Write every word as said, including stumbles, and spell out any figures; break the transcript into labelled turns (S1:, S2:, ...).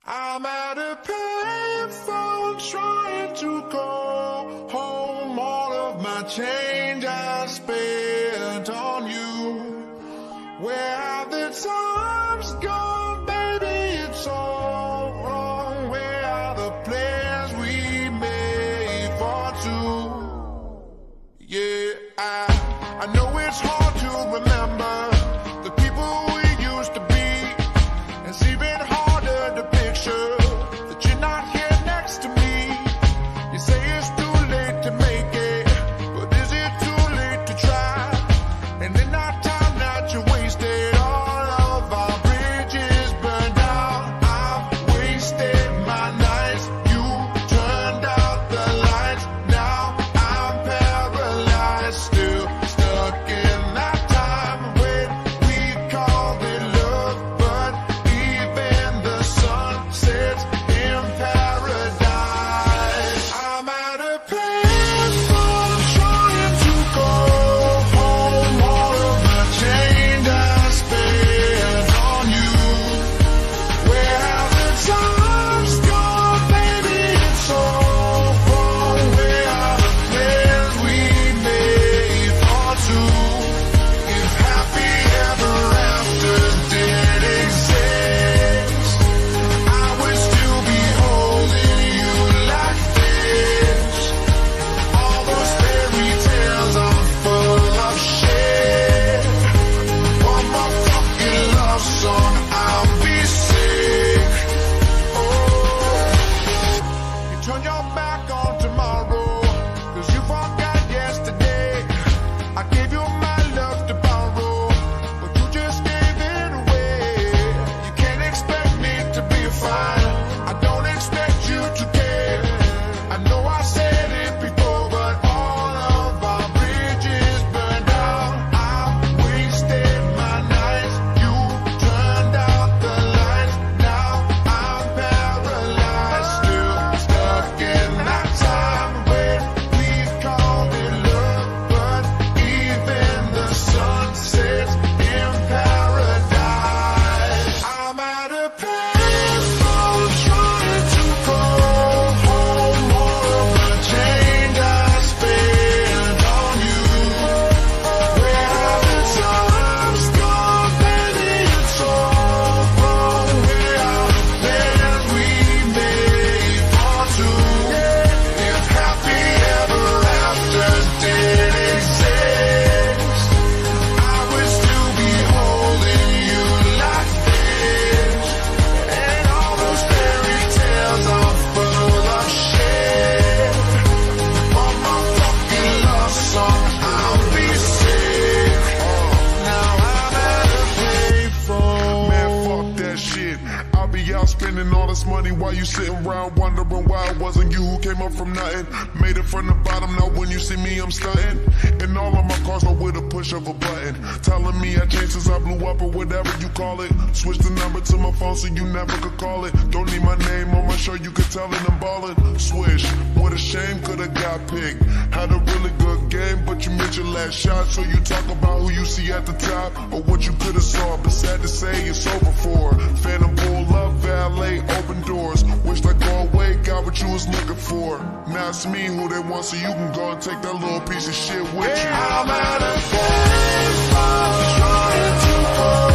S1: I'm at a payphone trying to call home. All of my change I spent on you. Where have the times gone, baby? It's all wrong. Where are the plans we made for two? Yeah, I, I know it's hard to remember the people we used to be. It's even harder to picture that you're not here next to me. You say it's too late to make it, but is it too late to try? And in that time that you wasted, all of our bridges burned down. I've wasted my nights, you turned out the lights. Now I'm paralyzed, still stuck in that time when we called it love. But even the sun sets in paradise. I'm at a payphone trying to go home. All of my change I spent on you. Where have the times gone, baby? It's all wrong. Where are the plans we made for two? If happy ever after did exist, I would still be holding you like this. All those fairy tales are full of shit. One more fucking love song, I'll be sick. Oh, you turn your back on tomorrow, cause you forgot yesterday. I gave you my love to borrow, but you just gave it away. You can't expect me to be fine, I don't expect you to care. I know I said it before, but all of our bridges burned down. I wasted my nights, you turned out the lights. Now I'm paralyzed, still stuck in that time when we called it love. But even the sun sets in paradise. I'm at a payphone trying to call home. All of my change I spent on you. Where have the times gone, baby? It's all wrong. Where are the plans we made for two? If happy ever after did exist, I would still be holding you like this. And all those fairy tales are full of shit. One more fucking love song, I'll be sick. Now I'm at a payphone.
S2: Man, fuck that shit. I'll be out spending all this money while you sitting around wondering why it wasn't you who came up from nothing. Made it from the bottom, now when you see me I'm stunting. And all of my cars are with a push of a button, telling me I changed since I blew up or whatever you call it. Switch the number to my phone so you never could call it. Don't need my name on my show, you could tell it I'm ballin'. Swish, what a shame, could've got picked. Had a really good game, but you missed your last shot. So you talk about who you see at the top or what you could've saw, but sad to say it's over for. Phantom pull up, valet, open doors. Wished I go away, got what you was looking for. Now it's me who they want, so you can go and take that little piece of shit with you.
S1: I'm at a payphone trying to call